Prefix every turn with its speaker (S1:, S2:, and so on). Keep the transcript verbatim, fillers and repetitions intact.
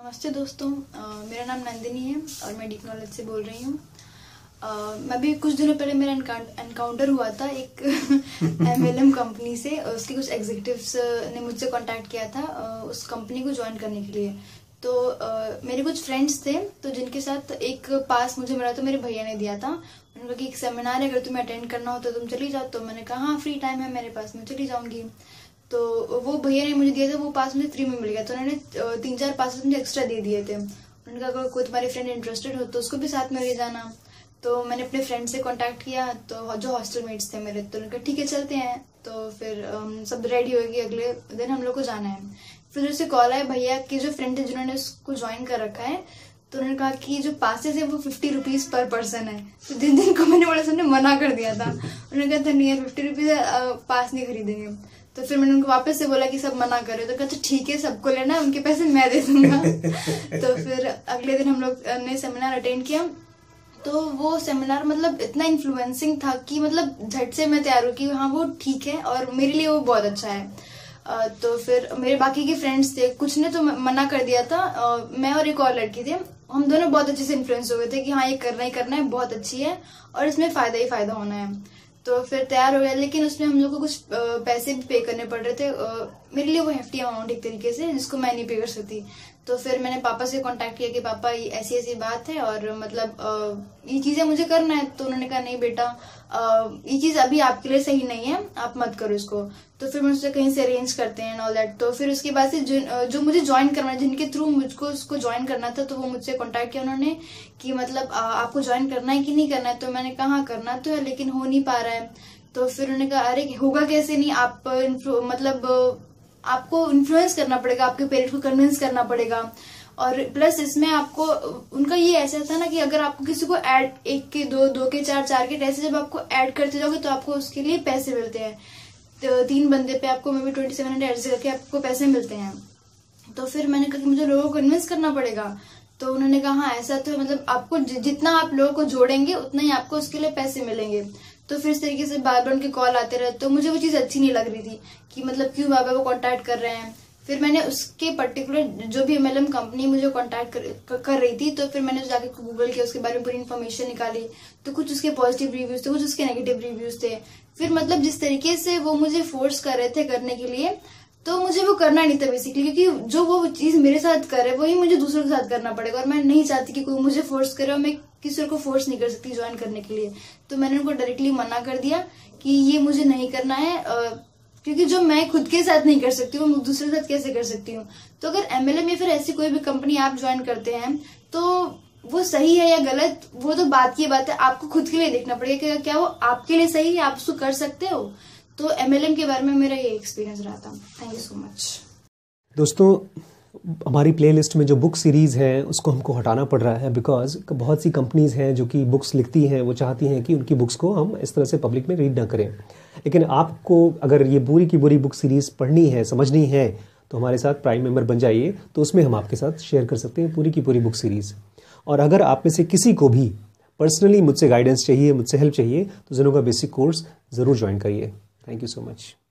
S1: नमस्ते दोस्तों, uh, मेरा नाम नंदिनी है और मैं डीप नॉलेज से बोल रही हूँ। uh, मैं भी कुछ दिनों पहले मेरा एनकाउंटर हुआ था एक एमएलएम कंपनी से। उसके कुछ एग्जीक्यूटिव्स ने मुझसे कांटेक्ट किया था uh, उस कंपनी को ज्वाइन करने के लिए। तो uh, मेरे कुछ फ्रेंड्स थे तो जिनके साथ एक पास मुझे मिला तो मेरे भैया ने दिया था। उन्होंने कहा कि एक सेमिनार है, अगर तुम्हें अटेंड करना हो तो तुम चली जाओ। तो मैंने कहा हाँ, फ्री टाइम है मेरे पास, मैं चली जाऊंगी। तो वो भैया ने मुझे दिया था, वो पास मुझे फ्री में मिल गया। तो उन्होंने तीन चार पास मुझे एक्स्ट्रा दे दिए थे। उन्होंने कहा अगर कोई तुम्हारे फ्रेंड इंटरेस्टेड हो तो उसको भी साथ में ले जाना। तो मैंने अपने फ्रेंड से कांटेक्ट किया, तो जो हॉस्टल मेट्स थे मेरे, तो उन्होंने कहा ठीक है चलते हैं। तो फिर um, सब रेडी होगी, अगले दिन हम लोग को जाना है। फिर उससे कॉल आया भैया के जो फ्रेंड थे जिन्होंने उसको ज्वाइन कर रखा है। तो उन्होंने कहा कि जो पासेस है वो फिफ्टी रुपीज पर पर्सन है। तो दिन दिन को मैंने बड़ा सबने मना कर दिया था। उन्होंने कहा था नहीं यार, फिफ्टी रुपीज पास नहीं खरीदेंगे। तो फिर मैंने उनको वापस से बोला कि सब मना करे। तो कहते ठीक है, सबको लेना, उनके पैसे मैं दे दूंगा। तो फिर अगले दिन हम लोग ने सेमिनार अटेंड किया। तो वो सेमिनार मतलब इतना इन्फ्लुएंसिंग था कि मतलब झट से मैं तैयार हूँ कि हाँ वो ठीक है और मेरे लिए वो बहुत अच्छा है। uh, तो फिर मेरे बाकी के फ्रेंड्स थे, कुछ ने तो मना कर दिया था। uh, मैं और एक और लड़की थे, हम दोनों बहुत अच्छे से इन्फ्लुएंस हो गए थे कि हाँ ये करना ही करना है, बहुत अच्छी है और इसमें फायदा ही फायदा होना है। तो फिर तैयार हो गया, लेकिन उसमें हम लोग को कुछ पैसे भी पे करने पड़ रहे थे। मेरे लिए वो हेफ्टी अमाउंट एक तरीके से, जिसको मैं नहीं पे कर सकती। तो फिर मैंने पापा से कांटेक्ट किया कि पापा ये ऐसी ऐसी बात है और मतलब ये चीजें मुझे करना है। तो उन्होंने कहा नहीं बेटा, ये चीज अभी आपके लिए सही नहीं है, आप मत करो इसको। तो फिर मैं उससे कहीं से अरेंज करते हैं ऑल दैट। तो फिर उसके बाद से जो, जो मुझे ज्वाइन करना, जिनके थ्रू मुझको उसको ज्वाइन करना था, तो वो मुझसे कांटेक्ट किया उन्होंने कि मतलब आपको ज्वाइन करना है कि नहीं करना है। तो मैंने कहा हाँ करना तो है, लेकिन हो नहीं पा रहा है। तो फिर उन्होंने कहा अरे होगा कैसे नहीं, आप मतलब आपको इन्फ्लुएंस करना पड़ेगा, आपके पेरेंट्स को कन्विंस करना पड़ेगा। और प्लस इसमें आपको उनका ये ऐसा था ना कि अगर आपको किसी को ऐड एक के दो, दो के चार, चार के ऐसे जब आपको ऐड करते जाओगे तो आपको उसके लिए पैसे मिलते हैं। तो तीन बंदे पे आपको maybe twenty seven hundred ऐसे करके आपको पैसे मिलते हैं। तो फिर मैंने कहा कि मुझे लोगों को कन्विंस करना पड़ेगा। तो उन्होंने कहा हाँ ऐसा तो मतलब आपको जितना आप लोगों को जोड़ेंगे उतना ही आपको उसके लिए पैसे मिलेंगे। तो फिर इस तरीके से बार बार उनके कॉल आते रहे। तो मुझे वो चीज अच्छी नहीं लग रही थी कि मतलब क्यों बार बार वो कॉन्टैक्ट कर रहे हैं। फिर मैंने उसके पर्टिकुलर जो भी एमएलएम कंपनी मुझे कांटेक्ट कर, कर रही थी, तो फिर मैंने जाके गूगल किया, उसके बारे में पूरी इन्फॉर्मेशन निकाली। तो कुछ उसके पॉजिटिव रिव्यूज थे, कुछ उसके नेगेटिव रिव्यूज थे। फिर मतलब जिस तरीके से वो मुझे फोर्स कर रहे थे करने के लिए, तो मुझे वो करना नहीं था बेसिकली, क्योंकि जो वो चीज मेरे साथ करे वही मुझे दूसरों के साथ करना पड़ेगा। और मैं नहीं चाहती कि कोई मुझे फोर्स करे, और मैं किसी को फोर्स नहीं कर सकती ज्वाइन करने के लिए। तो मैंने उनको डायरेक्टली मना कर दिया कि ये मुझे नहीं करना है, क्योंकि जो मैं खुद के साथ नहीं कर सकती हूँ, मैं दूसरे के साथ कैसे कर सकती हूँ। तो अगर एमएलएम या फिर ऐसी कोई भी कंपनी आप ज्वाइन करते हैं तो वो सही है या गलत, वो तो बात की बात है, आपको खुद के लिए देखना पड़ेगा कि क्या वो आपके लिए सही है, आप उसको कर सकते हो। तो एमएलएम के बारे में मेरा ये एक्सपीरियंस रहा था। Thank you so much.
S2: दोस्तों, हमारी प्लेलिस्ट में जो बुक सीरीज़ है उसको हमको हटाना पड़ रहा है, बिकॉज बहुत सी कंपनीज़ हैं जो कि बुक्स लिखती हैं, वो चाहती हैं कि उनकी बुक्स को हम इस तरह से पब्लिक में रीड ना करें। लेकिन आपको अगर ये पूरी की पूरी बुक सीरीज़ पढ़नी है, समझनी है, तो हमारे साथ प्राइम मेंबर बन जाइए। तो उसमें हम आपके साथ शेयर कर सकते हैं पूरी की पूरी बुक सीरीज़। और अगर आप में से किसी को भी पर्सनली मुझसे गाइडेंस चाहिए, मुझसे हेल्प चाहिए, तो ज़ेनोगा बेसिक कोर्स ज़रूर ज्वाइन करिए। Thank you so much.